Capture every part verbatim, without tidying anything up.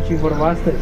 ce vorba astăzi?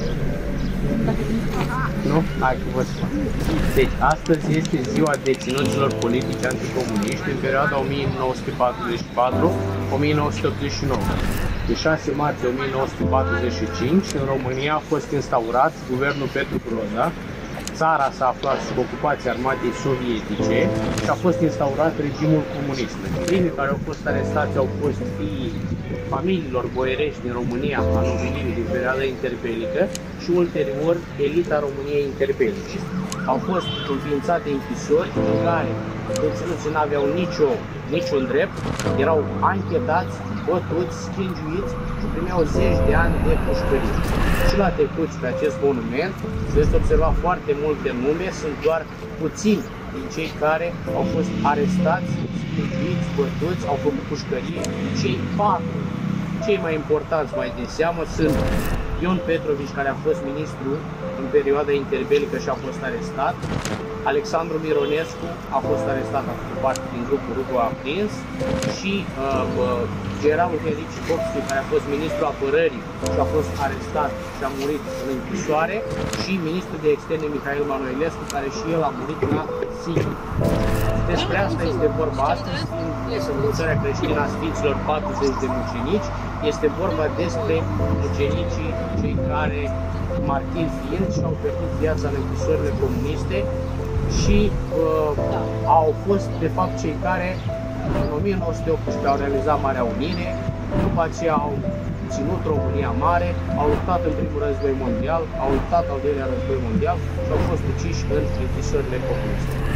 Nu? Hai că vă spun. Deci, astăzi este ziua deținuților politici anticomuniști în perioada o mie nouă sute patruzeci și patru - o mie nouă sute optzeci și nouă. Pe șase martie o mie nouă sute patruzeci și cinci, în România a fost instaurat guvernul Petru Groza. Țara s-a aflat sub ocupația armatei sovietice și a fost instaurat regimul comunist. Primii care au fost arestați au fost fiii familiilor boierești din România a novenirii din perioada interbelică și ulterior elita României interbelice. Au fost înființate închisori în care deținuții n-aveau nicio, niciun drept, erau anchetați, bătuți, schingiuiți și primeau zeci de ani de pușcărie. Și la Tecuci, pe acest monument, se veți observa foarte multe nume, sunt doar puțini din cei care au fost arestați, schingiuiți, bătuți, au făcut pușcărie. Cei patru, cei mai importanți mai de seamă, sunt Ion Petrovici, care a fost ministru în perioada interbelică și a fost arestat, Alexandru Mironescu a fost arestat, a făcut parte din grupul Rudu Aprins și uh, uh, generalul Henrici Bobski, care a fost ministru apărării și a fost arestat și a murit în închisoare, și ministrul de externe Mihail Manoilescu, care și el a murit la Sibiu. Despre asta este vorba astăzi, în sărbătoarea creștină a Sfinților patruzeci de mucenici. Este vorba despre mucenicii, cei care, martiri fiind, și-au pierdut viața în închisorile comuniste și uh, au fost, de fapt, cei care în o mie nouă sute optsprezece au realizat Marea Unire, după aceea au ținut România mare, au luptat în primul război mondial, au luptat al doilea război mondial și au fost uciși în închisorile comuniste.